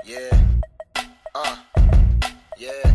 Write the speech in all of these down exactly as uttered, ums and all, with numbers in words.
Yeah. Uh. Yeah.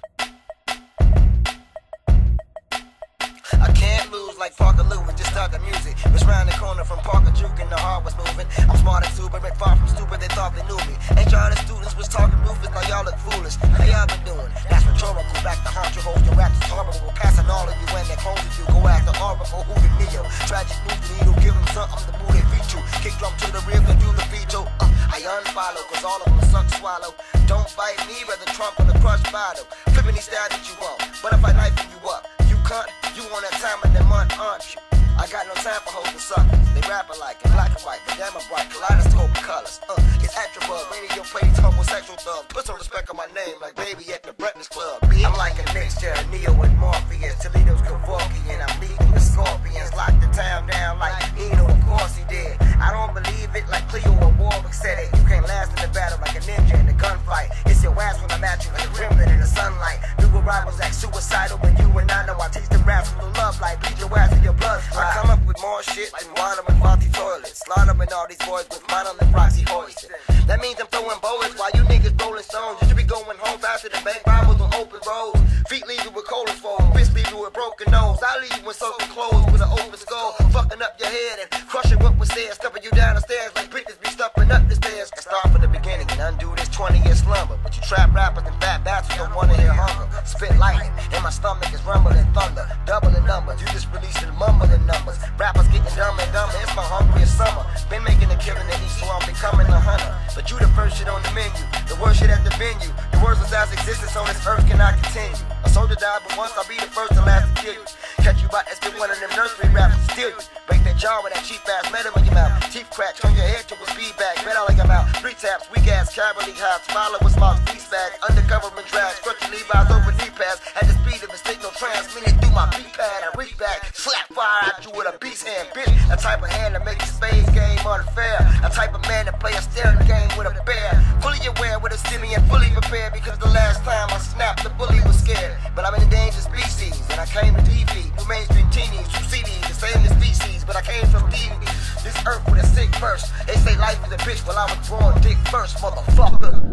I can't lose like Parker Lewis, just start the music. Was round the corner from Parker Juke and the heart was moving. I'm smart and super, but far from stupid, they thought they knew me. Ain't y'all the students was talking ruthless, now y'all look foolish. How y'all been doing? That's rhetorical, back to haunt your hoes, your raps is horrible. Passing all of you and that clones of you, go after Oracle, who the Neo. Tragic move the needle, give them something to move they feet to. Kick drum to the rib and do the veto. Uh, I unfollow, cause all of them suck swallow. Don't fight me, rather trump on the crushed bottle. Flipping these styles that you want, but if I knifing you up, you cunt, you want that time of the month, aren't you? I got no time for hoes and suckers. They rap alike in black and white, but damn a bright kaleidoscope colors. Uh, it's Atrabug, radio plays homosexual thugs. Put some respect on my name, like baby at the Breakfast Club. I'm like a mixture of Neo and Morpheus, Toledo's Kevorkian. I'm leading the Scorpions, lock the town down like Nino. Of course he did. I don't believe it, like Cleo or Warwick said it. You can't last in the battle like a ninja in the gunfight. It's your ass when I'm at you like a gremlin in the sunlight. New arrivals act suicidal when you and I know I teach the raps with the love like bleed your ass in your blood. I come up with more shit than water and faulty toilets. Slaughter and all these boys with monolith Roxy hoisted. That means I'm throwing bullets while you niggas rolling stones. You should be going home faster than bank Bibles on open roads. Feet leave you with cold swollen, wrist leave you with broken nose. I leave you in soaking clothes with an open skull, fucking up your head and crushing what was said, stuffing you down the stairs like bitches be stuffing up the stairs. I start from the beginning and undo this twenty year slumber. But you trap rappers and fat bastards don't wanna hear hunger. Spit lightning and my stomach is rumbling thunder, doubling numbers. You just released the mumbling numbers. Rappers getting dumber and dumber. It's my hungriest summer. Been making a killing in each, so I'm becoming a hunter. But you the first shit on the menu, the worst shit at the venue. The worst without existence on this earth cannot continue. A soldier died, but once I'll be the first and last to kill you. Catch you by that's been one of them nursery rappers, steal you. Break that jaw with that cheap ass metal in your mouth. Teeth crack, turn your head to a speed bag. Bet all in your mouth. Three taps, weak ass, cavalry hops. Follow with small feast bags. Undergovernment drags, scrunching Levi's over knee pads. At the speed of a signal transmitted through my beat pad. I reach back, slap fire at you with a beast hand, bitch. A type of hand to make the spades game unfair. A type of man to play a staring game with a bear. Fully aware with a simian, fully prepared. Because the last time I snapped, the bully was scared. But I'm an endangered species, and I came to defeat new mainstream teenies who C Ds, the same as species. But I came from D V D. This earth with a sick verse. They say life is a bitch, well I was born dick first, motherfucker.